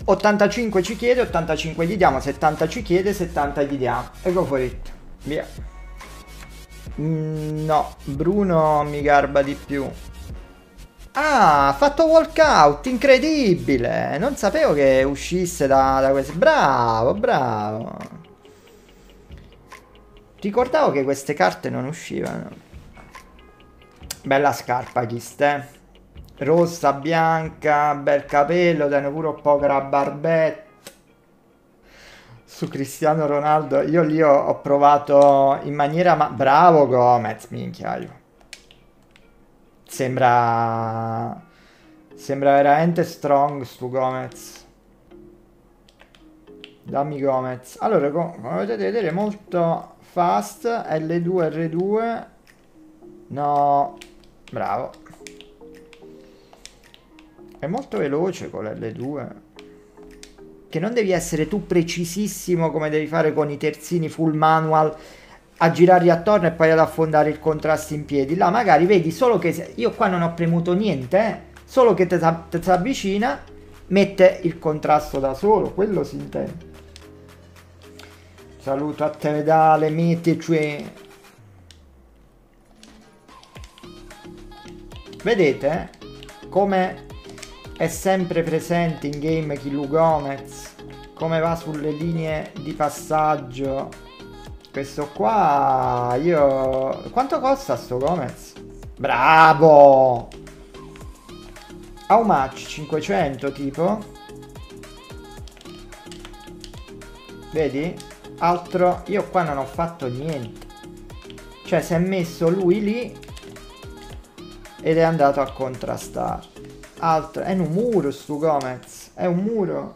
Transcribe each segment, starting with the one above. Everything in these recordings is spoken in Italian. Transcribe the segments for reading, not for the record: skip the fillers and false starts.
85 ci chiede, 85 gli diamo, 70 ci chiede, 70 gli diamo. E go for it. Via. No, Bruno mi garba di più. Ah, ha fatto walkout, incredibile. Non sapevo che uscisse da questo. Bravo, bravo. Ricordavo che queste carte non uscivano. Bella scarpa, Chiste. Rossa, bianca, bel capello, danno pure un po' la barbetta. Su Cristiano Ronaldo, io lì ho provato in maniera... Bravo Gomez, minchia. Sembra veramente strong stu Gomez. Dammi Gomez. Allora, come potete vedere, molto fast. L2, R2. No. Bravo. È molto veloce con l'L2. Che non devi essere tu precisissimo come devi fare con i terzini full manual a girarli attorno e poi ad affondare il contrasto in piedi. Là magari vedi solo che io qua non ho premuto niente, solo che ti si avvicina, mette il contrasto da solo, quello si intende. Saluto a te Vedale, mettici. Vedete come è sempre presente in game Killu Gomez, come va sulle linee di passaggio. Questo qua, io... Quanto costa sto Gomez? Bravo! How much? 500 tipo? Vedi? Altro... Io qua non ho fatto niente. Cioè si è messo lui lì ed è andato a contrastare. Altro... È un muro sto Gomez. È un muro.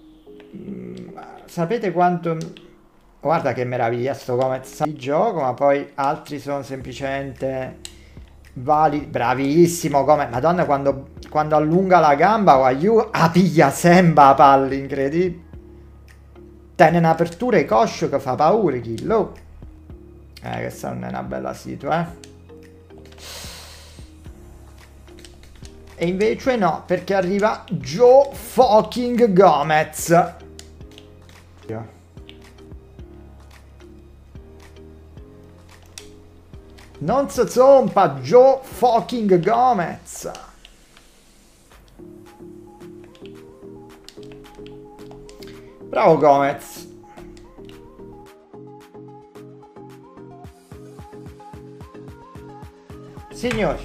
Sapete quanto... Guarda che meraviglia sto Gomez di gioco, ma poi altri sono semplicemente validi. Bravissimo Gomez. Madonna, quando allunga la gamba, piglia sempre a palle, incredibile. Tiene un'apertura e coscio che fa paura, Killo. Questa non è una bella situa, E invece no, perché arriva Joe fucking Gomez. Non si zompa, Joe fucking Gomez. Bravo Gomez. Signori,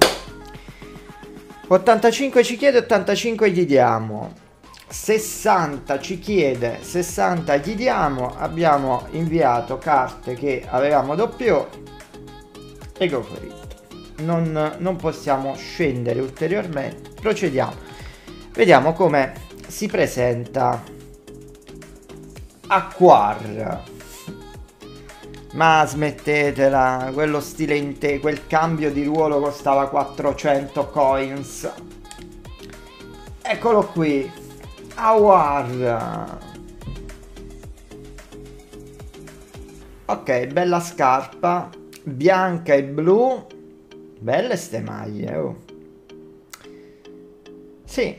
85 ci chiede, 85 gli diamo. 60 ci chiede, 60 gli diamo. Abbiamo inviato carte che avevamo doppio. E go for it. Non possiamo scendere ulteriormente. Procediamo. Vediamo come si presenta Acquar. Ma smettetela, quello stile in te, quel cambio di ruolo costava 400 coins. Eccolo qui, Awar. Ok, bella scarpa, bianca e blu. Belle ste maglie, oh. Sì.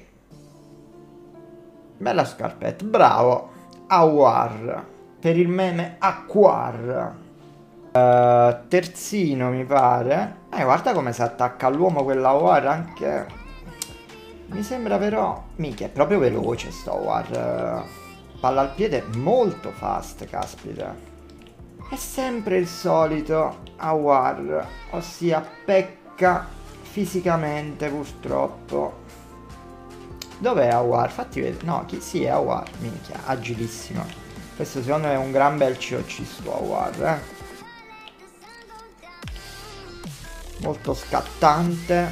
Bella scarpetta, bravo. Awar. Per il meme Acquar. Terzino mi pare. Guarda come si attacca all'uomo quella War anche. Mi sembra però. Minchia, è proprio veloce sto War. Palla al piede molto fast, caspita. È sempre il solito Awar, ossia pecca fisicamente purtroppo. Dov'è Awar? Fatti vedere. No, sì, è Awar, minchia, agilissimo. Questo secondo me è un gran bel COC sto Awar, Molto scattante.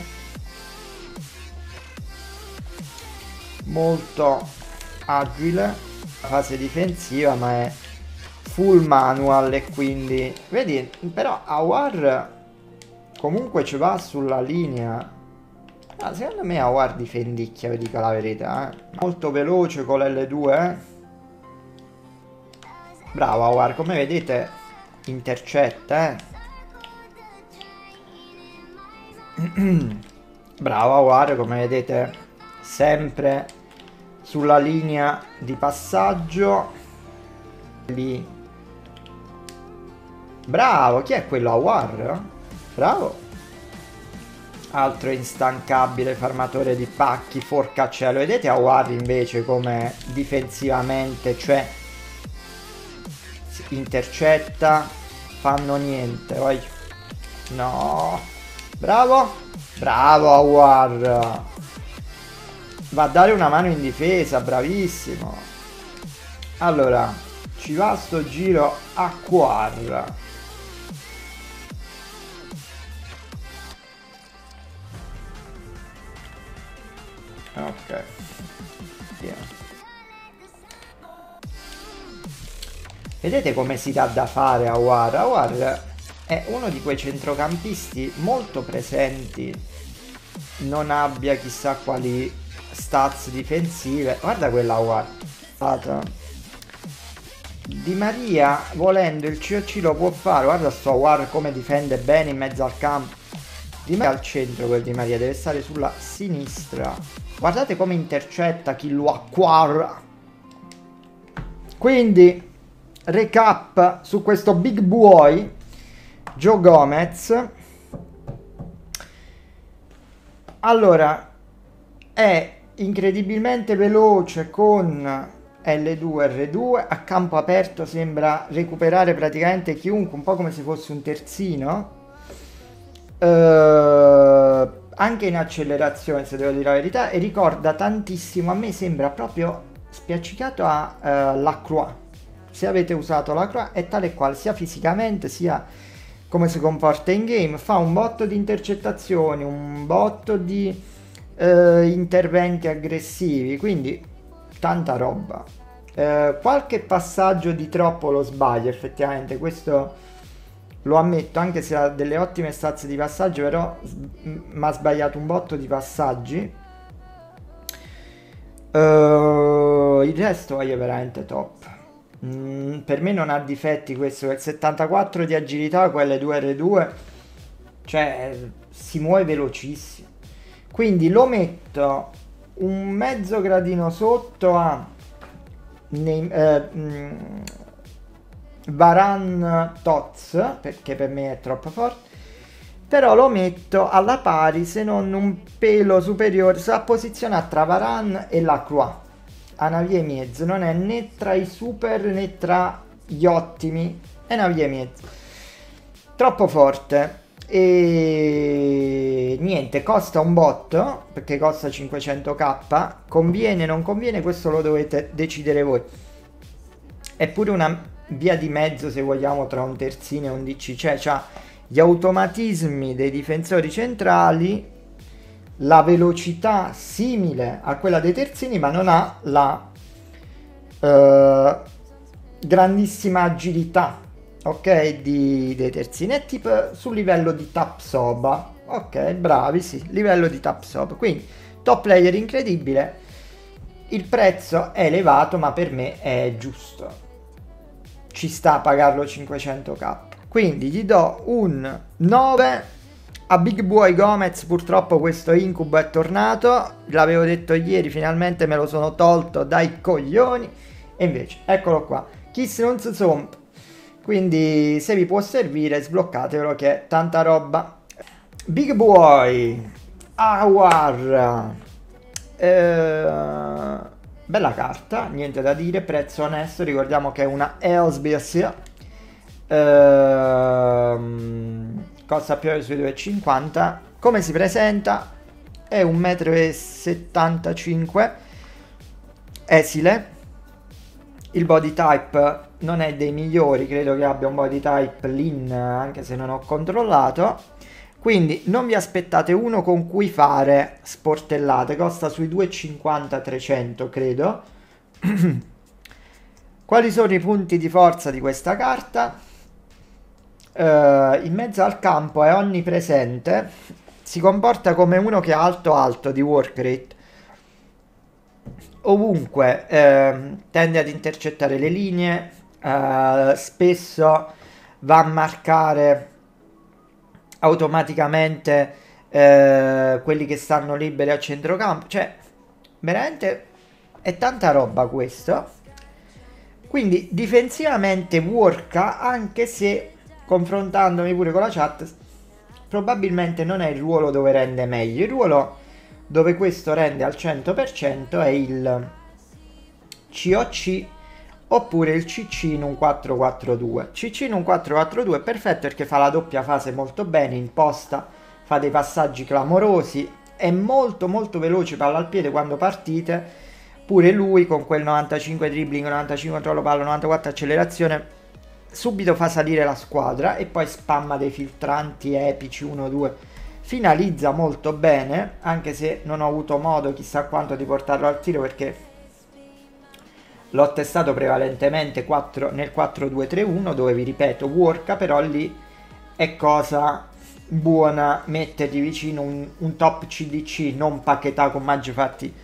Molto agile. Fase difensiva, ma è full manual e quindi... Vedi, però Awar comunque ci va sulla linea. Secondo me Awar difendicchia, vi dico la verità, Molto veloce con l'L2, Bravo Awar, come vedete intercetta, Bravo Awar, come vedete sempre sulla linea di passaggio. Lì. Bravo, chi è quello? Awar? Bravo. Altro instancabile farmatore di pacchi, forcaccielo. Vedete Awar invece come difensivamente, cioè intercetta, fanno niente. Vai. No. Bravo. Bravo Awar. Va a dare una mano in difesa, bravissimo. Allora, ci va sto giro a Quar. Ok. Via. Vedete come si dà da fare a Awar? Awar è uno di quei centrocampisti molto presenti, non abbia chissà quali stats difensive. Guarda quella Awar. Di Maria, volendo il COC lo può fare. Guarda sto Awar come difende bene in mezzo al campo. Di Maria al centro, quel Di Maria deve stare sulla sinistra. Guardate come intercetta chi lo acquarra. Quindi recap su questo big boy Joe Gomez. Allora, è incredibilmente veloce con L2 R2, a campo aperto sembra recuperare praticamente chiunque, un po' come se fosse un terzino. Anche in accelerazione, se devo dire la verità, e ricorda tantissimo, a me sembra proprio spiaccicato a Lacroix. Se avete usato Lacroix è tale e quale, sia fisicamente sia come si comporta in game. Fa un botto di intercettazioni, un botto di interventi aggressivi, quindi tanta roba. Qualche passaggio di troppo lo sbaglia effettivamente, questo lo ammetto, anche se ha delle ottime stazze di passaggio, però mi ha sbagliato un botto di passaggi. Il resto è veramente top. Per me non ha difetti questo, il 74 di agilità, quelle 2R2, cioè si muove velocissimo. Quindi lo metto un mezzo gradino sotto a Varane Tots, perché per me è troppo forte, però lo metto alla pari, se non un pelo superiore, sta posizionata tra Varane e Lacroix, a una via e mezzo, non è né tra i super né tra gli ottimi, è una via e mezzo, troppo forte. E niente, costa un botto perché costa 500k. Conviene, non conviene, questo lo dovete decidere voi. È pure una via di mezzo, se vogliamo, tra un terzino e un DC, cioè c'ha gli automatismi dei difensori centrali, la velocità simile a quella dei terzini, ma non ha la grandissima agilità, ok, dei terzini. È tipo sul livello di Tapsoba, ok, bravi, sì, livello di Tapsoba, quindi top player incredibile. Il prezzo è elevato, ma per me è giusto, ci sta a pagarlo 500k, quindi gli do un 9 a Big Boy Gomez. Purtroppo questo incubo è tornato, l'avevo detto ieri, finalmente me lo sono tolto dai coglioni, e invece eccolo qua, Kiss non si somp. Quindi se vi può servire sbloccatelo, che è tanta roba. Big Boy Awar, bella carta, niente da dire, prezzo onesto, ricordiamo che è una Elsbeth, costa più sui 2,50. Come si presenta? È 1,75 m, esile. Il body type non è dei migliori, credo che abbia un body type lean, anche se non ho controllato, quindi non vi aspettate uno con cui fare sportellate, costa sui 2,50-300 credo. Quali sono i punti di forza di questa carta? In mezzo al campo è onnipresente, si comporta come uno che ha alto di work rate, ovunque, tende ad intercettare le linee, spesso va a marcare automaticamente quelli che stanno liberi a centrocampo, cioè veramente è tanta roba questo. Quindi difensivamente worka, anche se confrontandomi pure con la chat probabilmente non è il ruolo dove rende meglio. Il ruolo dove questo rende al 100% è il COC oppure il CC in un 4-4-2. CC in un 4-4-2 è perfetto perché fa la doppia fase molto bene, imposta, fa dei passaggi clamorosi, è molto molto veloce palla al piede quando partite. Pure lui con quel 95 dribbling, 95 controllo palla, 94 accelerazione subito fa salire la squadra e poi spamma dei filtranti epici 1-2, finalizza molto bene, anche se non ho avuto modo chissà quanto di portarlo al tiro perché l'ho testato prevalentemente nel 4-2-3-1 dove vi ripeto worka, però lì è cosa buona metterti vicino un top CDC, non pacchettato con maggi fatti.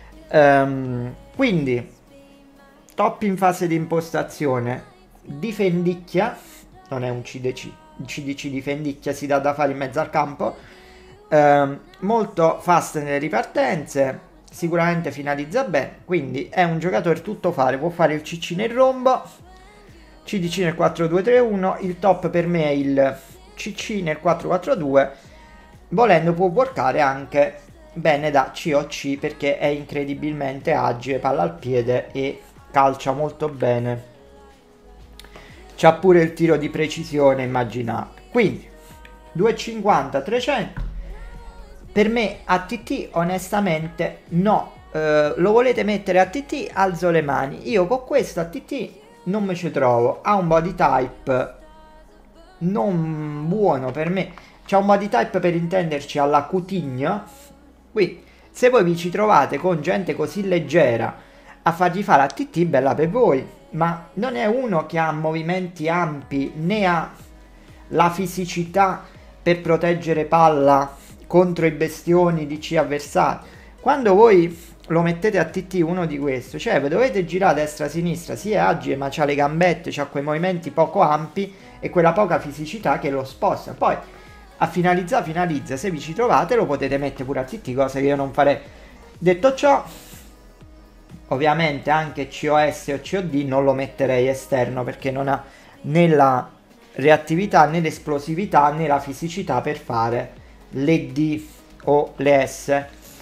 Quindi top in fase di impostazione, difendicchia, non è un CDC, il CDC difendicchia, si dà da fare in mezzo al campo, molto fast nelle ripartenze, sicuramente finalizza bene, quindi è un giocatore tutto fare, può fare il CC nel rombo, CDC nel 4-2-3-1, il top per me è il CC nel 4-4-2, volendo può workare anche bene da COC perché è incredibilmente agile, palla al piede e calcia molto bene, c'ha pure il tiro di precisione immaginabile. Quindi 250 300 per me. ATT onestamente no, lo volete mettere ATT, alzo le mani. Io con questo ATT non mi ci trovo, ha un body type non buono per me, c'ha un body type per intenderci alla Coutinho. Qui se voi vi ci trovate con gente così leggera a fargli fare ATT, bella per voi, ma non è uno che ha movimenti ampi né ha la fisicità per proteggere palla contro i bestioni di C avversari. Quando voi lo mettete a TT uno di questi, cioè voi dovete girare a destra sinistra, sì è agile ma c'ha le gambette, c'ha quei movimenti poco ampi e quella poca fisicità che lo sposta. Poi a finalizza, se vi ci trovate lo potete mettere pure a TT, cosa che io non farei. Detto ciò, ovviamente anche COS o COD non lo metterei esterno perché non ha né la reattività né l'esplosività né la fisicità per fare le D o le S.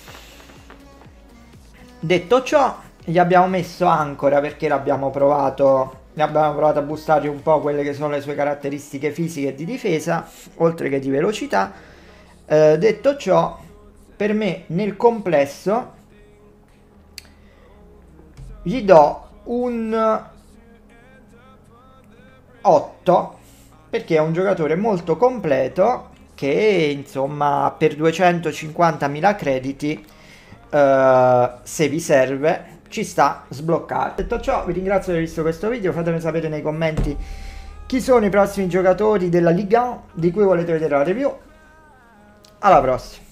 Detto ciò, gli abbiamo messo ancora perché l'abbiamo provato a boostare un po' quelle che sono le sue caratteristiche fisiche e di difesa, oltre che di velocità. Detto ciò, per me nel complesso gli do un 8 perché è un giocatore molto completo che insomma per 250.000 crediti se vi serve ci sta sbloccare. Detto ciò, vi ringrazio di aver visto questo video, fatemi sapere nei commenti chi sono i prossimi giocatori della Ligue 1 di cui volete vedere la review. Alla prossima.